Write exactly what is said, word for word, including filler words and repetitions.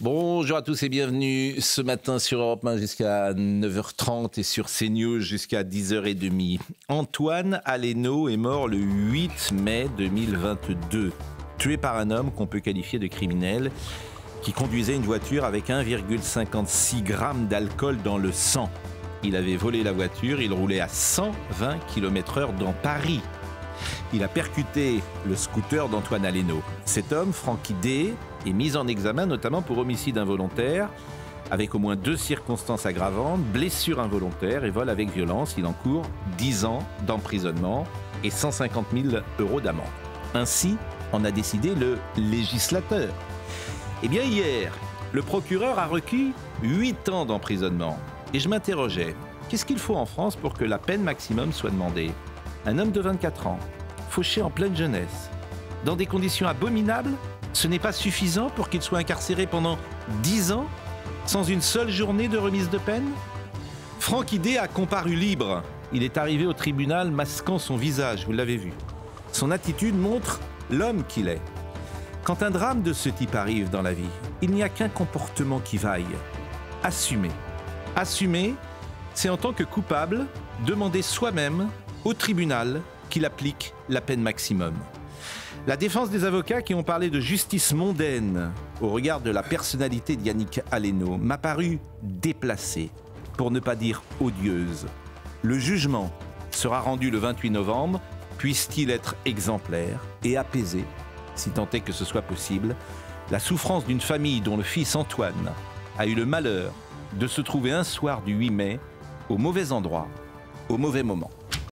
Bonjour à tous et bienvenue ce matin sur Europe un jusqu'à neuf heures trente et sur CNews jusqu'à dix heures trente. Antoine Aleno est mort le huit mai deux mille vingt-deux, tué par un homme qu'on peut qualifier de criminel qui conduisait une voiture avec un virgule cinquante-six grammes d'alcool dans le sang. Il avait volé la voiture, il roulait à cent vingt kilomètres heure dans Paris. Il a percuté le scooter d'Antoine Aleno. Cet homme, Francky D, est mis en examen notamment pour homicide involontaire, avec au moins deux circonstances aggravantes, blessure involontaire et vol avec violence. Il encourt dix ans d'emprisonnement et cent cinquante mille euros d'amende. Ainsi en a décidé le législateur. Eh bien hier, le procureur a requis huit ans d'emprisonnement. Et je m'interrogeais, qu'est-ce qu'il faut en France pour que la peine maximum soit demandée ? Un homme de vingt-quatre ans, fauché en pleine jeunesse, dans des conditions abominables, ce n'est pas suffisant pour qu'il soit incarcéré pendant dix ans, sans une seule journée de remise de peine ? Francky D a comparu libre. Il est arrivé au tribunal masquant son visage, vous l'avez vu. Son attitude montre l'homme qu'il est. Quand un drame de ce type arrive dans la vie, il n'y a qu'un comportement qui vaille. Assumer. Assumer, c'est en tant que coupable, demander soi-même au tribunal qu'il applique la peine maximum. La défense des avocats qui ont parlé de justice mondaine au regard de la personnalité d'Yannick Aleno m'a paru déplacée, pour ne pas dire odieuse. Le jugement sera rendu le vingt-huit novembre, puisse-t-il être exemplaire et apaiser, si tant est que ce soit possible, la souffrance d'une famille dont le fils Antoine a eu le malheur de se trouver un soir du huit mai au mauvais endroit, au mauvais moment.